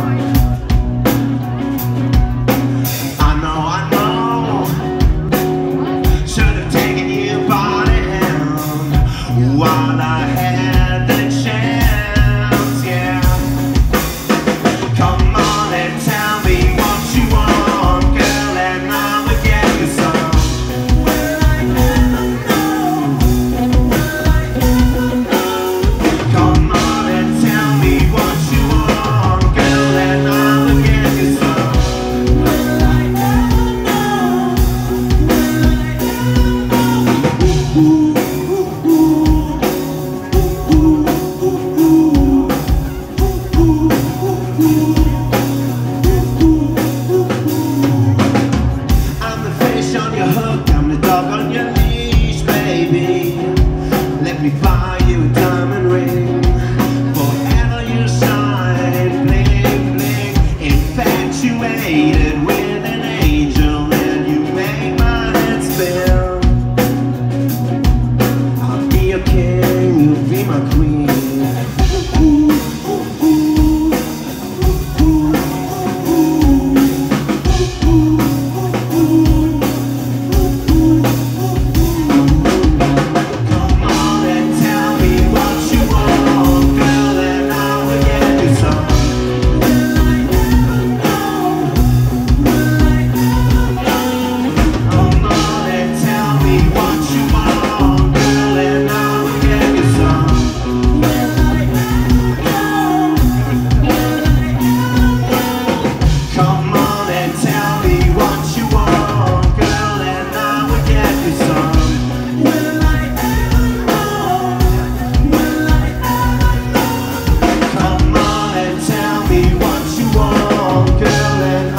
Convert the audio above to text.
I know, should have taken you by the hand while I had the chance, yeah. Come on and tell me what you want, girl, and I will get you some. Will I ever know? Will I ever know? Come on and tell me what you want, girl, and I will get you some. Will I ever know? Will I ever know? Ooh, ooh, ooh, ooh, ooh, ooh, I'm the fish on your hook, I'm the dog on your leash, baby. Let me buy you a diamond ring. Forever you shine, bling, bling. Infatuated with an angel, and you make my head spin. I'll be your king, you'll be my queen. Girl, and